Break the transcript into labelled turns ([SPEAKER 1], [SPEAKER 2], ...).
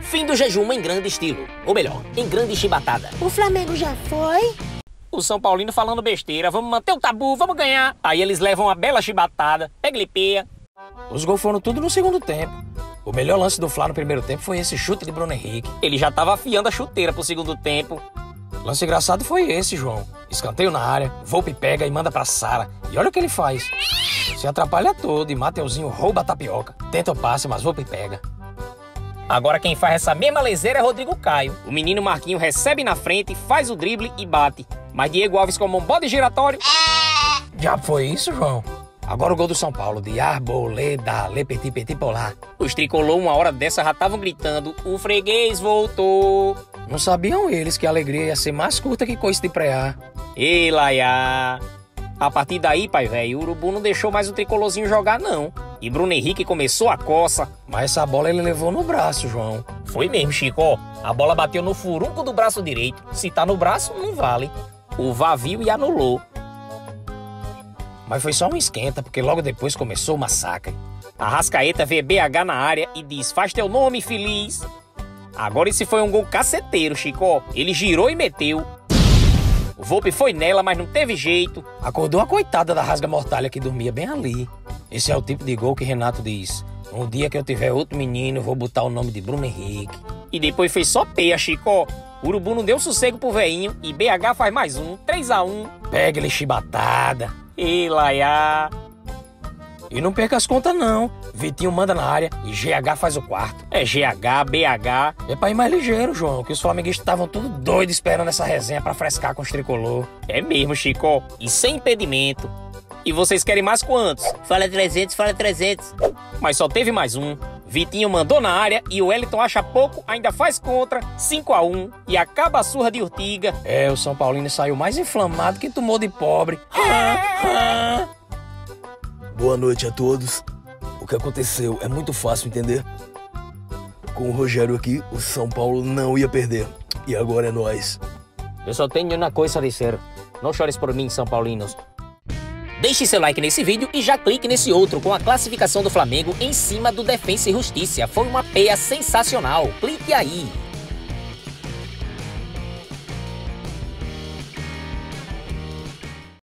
[SPEAKER 1] Fim do jejum em grande estilo. Ou melhor, em grande chibatada.
[SPEAKER 2] O Flamengo já foi?
[SPEAKER 1] O São Paulino falando besteira. Vamos manter o tabu, vamos ganhar. Aí eles levam uma bela chibatada. Peglipeia.
[SPEAKER 3] Os gols foram tudo no segundo tempo. O melhor lance do Fla no primeiro tempo foi esse chute de Bruno Henrique.
[SPEAKER 1] Ele já tava afiando a chuteira pro segundo tempo.
[SPEAKER 3] Lance engraçado foi esse, João. Escanteio na área, Volpe pega e manda pra Sara. E olha o que ele faz. Se atrapalha todo e Mateuzinho rouba a tapioca. Tenta o passe, mas Volpe pega.
[SPEAKER 1] Agora quem faz essa mesma leseira é Rodrigo Caio. O menino Marquinho recebe na frente, faz o drible e bate. Mas Diego Alves como um bode giratório.
[SPEAKER 3] Já foi isso, João? Agora o gol do São Paulo, de Arboleda, Le Petit Petit Polar.
[SPEAKER 1] Os tricolor uma hora dessa já estavam gritando, o freguês voltou.
[SPEAKER 3] Não sabiam eles que a alegria ia ser mais curta que coice de prear.
[SPEAKER 1] Ei, Laiá. A partir daí, pai velho, o Urubu não deixou mais o tricolorzinho jogar, não. E Bruno Henrique começou a coça.
[SPEAKER 3] Mas essa bola ele levou no braço, João.
[SPEAKER 1] Foi mesmo, Chico. A bola bateu no furunco do braço direito. Se tá no braço, não vale. O VAR viu e anulou.
[SPEAKER 3] Mas foi só um esquenta, porque logo depois começou o massacre.
[SPEAKER 1] Arrascaeta vê BH na área e diz, faz teu nome, feliz. Agora esse foi um gol caceteiro, Chico. Ele girou e meteu. O Volpe foi nela, mas não teve jeito.
[SPEAKER 3] Acordou a coitada da rasga-mortalha que dormia bem ali. Esse é o tipo de gol que Renato diz. Um dia que eu tiver outro menino, eu vou botar o nome de Bruno Henrique.
[SPEAKER 1] E depois fez só peia, Chico. O Urubu não deu sossego pro veinho e BH faz mais um, 3-1.
[SPEAKER 3] Pega ele chibatada.
[SPEAKER 1] E Laiá.
[SPEAKER 3] E não perca as contas não. Vitinho manda na área e GH faz o quarto.
[SPEAKER 1] É GH, BH.
[SPEAKER 3] É pra ir mais ligeiro, João, que os flamenguistas estavam tudo doidos esperando essa resenha pra frescar com os tricolor.
[SPEAKER 1] É mesmo, Chico. E sem impedimento. E vocês querem mais quantos?
[SPEAKER 2] Fala 300, fala 300.
[SPEAKER 1] Mas só teve mais um. Vitinho mandou na área e o Wellington acha pouco, ainda faz contra, 5-1. E acaba a surra de Urtiga.
[SPEAKER 3] É, o São Paulino saiu mais inflamado que tumor de pobre.
[SPEAKER 4] Boa noite a todos. O que aconteceu é muito fácil entender. Com o Rogério aqui, o São Paulo não ia perder. E agora é nóis.
[SPEAKER 1] Eu só tenho uma coisa a dizer. Não chores por mim, São Paulinos. Deixe seu like nesse vídeo e já clique nesse outro com a classificação do Flamengo em cima do Defensa e Justiça. Foi uma peia sensacional. Clique aí.